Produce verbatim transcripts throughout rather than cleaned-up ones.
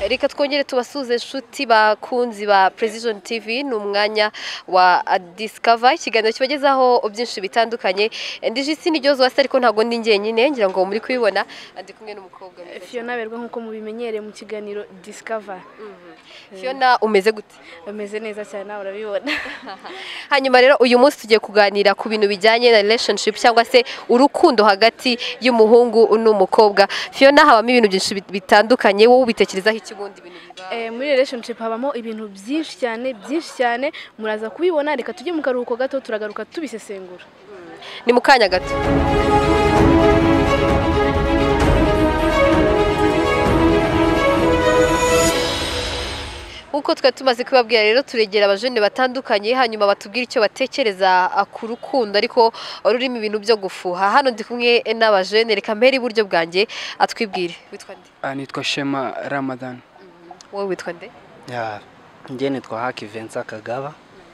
reka twongere tubasuze inshuti bakunzi ba Precision T V n'umwanya wa Discover ikiganiro kibagezaho byinshi bitandukanye ndijisi niryo zose ariko ntago ndi ngenyine ngira ngo muri kubibona ndi kumwe n'umukobwa Fiona berwa nkuko mubimenyere mu kiganiro Discover. Fiona umeze gute? Umeze neza cyane nawe urabibona. Hanyuma rero uyu munsi tugiye kuganira ku bintu bijyanye na relationship cyangwa se urukundo hagati y'umuhungu n'umukobwa. Fiona habamo ibintu byinshi bitandukanye wowe ubitekerezaho iki bundi bintu biba? Eh muri relationship habamo ibintu byinshi cyane byinshi cyane muraza kubibona reka tujye mu karuhuko gato turagaruka tubisesengura. Ni mu kanya gato. Uko twa tumaze kubabwira rero turegera abajene batandukanye hanyuma batubwira icyo batekereza ku rukundo ariko rurimo ibintu byo gufuha. Hano ndi kumwe n'abajene reka mperi buryo bwanjye atwibwire. Witwa nde? Ah nitwa Shema Ramadan. Wowe witwa nde? Ya ngiye nitwa Haki Vincent Kagaba.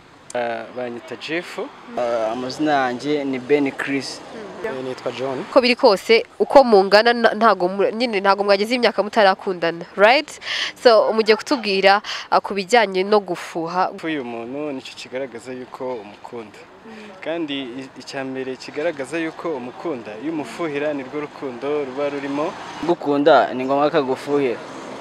Banyita Jeff. Amazina yanjye ni Ben Chris. Nitwa John. Ko biri kose uko mungana ntago nyine ntago mwageze imyaka mutarakundana, right? So umugiye kutubwira kubijyanye no gufuha. Uyu muntu nicyo kigaragaza yuko umukunda. Kandi icyambere kigaragaza yuko umukunda iyo umufuhira nirwo rukundo ruba rurimo. Gukunda ni ngombwa kagufuhira.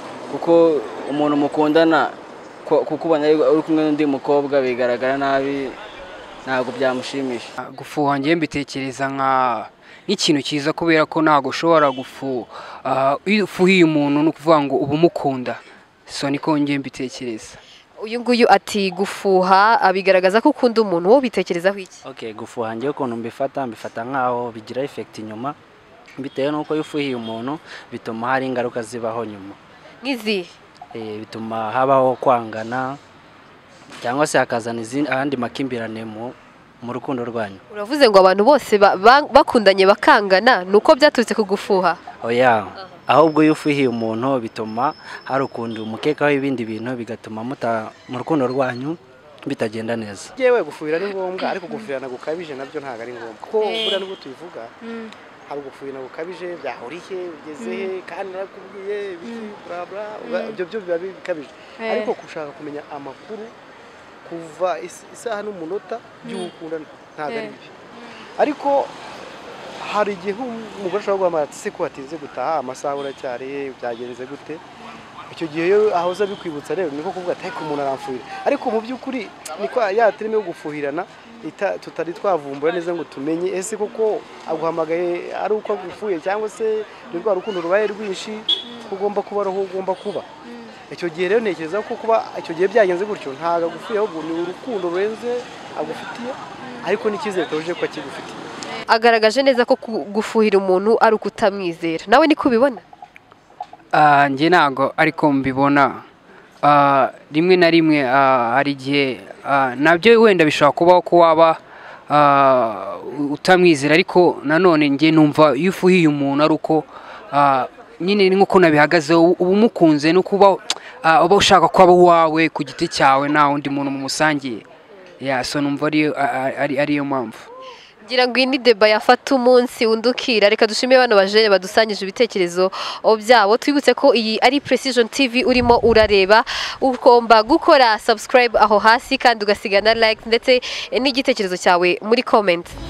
Kuko umuntu mukundana kuko ubona uri kumwe n'undi mukobwa bigaragara nabi ntago byamushimisha. Gufuha ngiye mbitekereza nka nk'ikintu cyiza kubera ko ntago ushobora gufu ufuhiye umuntu no kuvuga ngo ubu mukunda. So niko ngiye mbitekereza. Uyu nguyu ati gufuha abigaragaza ko ukunda umuntu wo bitekerezaho iki? Okay, gufuha ngiye ukuntu mbifata mbifata nkaho bigira effect inyuma bitewe nuko yufuhiye umuntu bituma hari ingaruka zibaho nyuma. Ngizi eh bituma habaho kwangana cyangwa se hakazana ahandi makimbirane mu mu rukundo rwanyu. Uravuze ngo abantu bose bakundanye bakangana nuko byaturutse kugufuha? Oya ahubwo yufuhiye umuntu bituma hari ukundi umukekaho ibindi bintu bigatuma muta mu rukundo rwanyu bitagenda neza. Yewe gufuhira ni ngombwa ariko gufuhirana gukabije nabyo ntago ari ngombwa ko bura nubwo tubivuga hari gufuhira gukabije byahuriye ugeze he kandi nakubwiye biki bla bla ibyo byo biba bikabije ariko kushaka kumenya amakuru kuva isaha n'umunota by'ukundana ntago ari bibi ariko hari igihe umugore ashobora guhamara se ko hatinze gutaha amasaha uracyari byagenze gute icyo gihe yo ahoza bikwibutsa rero niko kuvuga ati ko umuntu aramfuhira ariko mu by'ukuri niko yatirime yo gufuhirana tutari twavumbura neza ngo tumenye ese koko aguhamagaye ari uko agufuye cyangwa se rwa rukundo rubaye rwinshi ugomba kuba roho ugomba kuba icyo gihe rero ntekereza ko kuba icyo gihe byagenze gutyo ntaga gufuye ahubwo ni urukundo rurenze agufitiye ariko n'ikizere toje ko akigufitiye. Agaragaje neza ko gufuhira umuntu ari ukutamwizera. Nawe niko ubibona? Ah nge nago ariko mbibona. Uh, rimwe na rimwe uh, hari igihe uh, nabyo wenda bishobora kubaho ko waba uh, utamwizera ariko nanone nge numva yufuhiye umuntu ari uko uh, nyine nkuko nabihagaze ubu mukunze no kuba uh, uba ushaka kwaba wawe ku giti cyawe nta wundi muntu mumusangiye. Yeah, so numva ari ari ari yo mpamvu. Ngira ngo ini deba yafata umunsi undukira reka dushime bano bajene badusangije ibitekerezo byabo twibutse ko iyi ari Precision T V urimo urareba ukomba gukora subscribe aho hasi kandi ugasigana like ndetse n'igitekerezo cyawe muri comment.